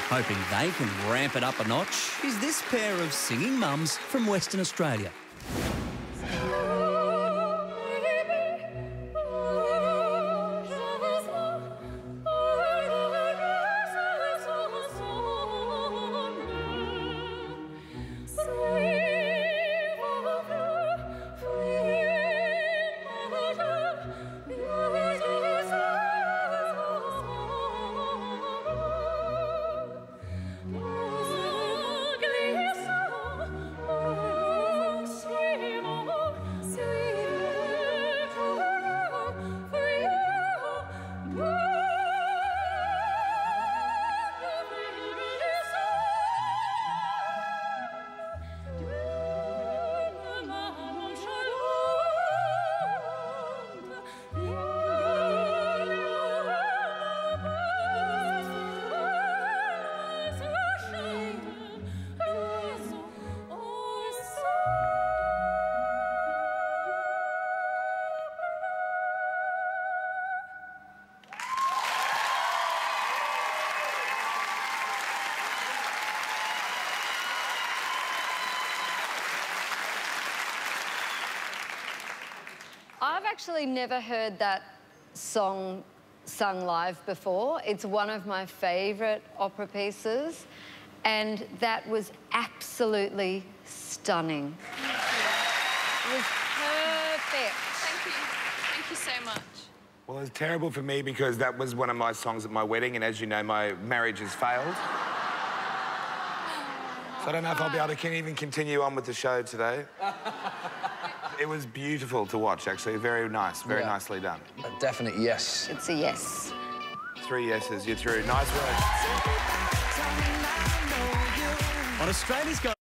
Hoping they can ramp it up a notch is this pair of singing mums from Western Australia. I've actually never heard that song sung live before. It's one of my favourite opera pieces, and that was absolutely stunning. It was perfect. Thank you. Thank you so much. Well, it's terrible for me because that was one of my songs at my wedding, and as you know, my marriage has failed. So I don't know if I'll be able to even continue on with the show today. It was beautiful to watch, actually. Very nice, very nicely done. A definite yes. It's a yes. 3 yeses, you're through. Nice work. On Australia's Got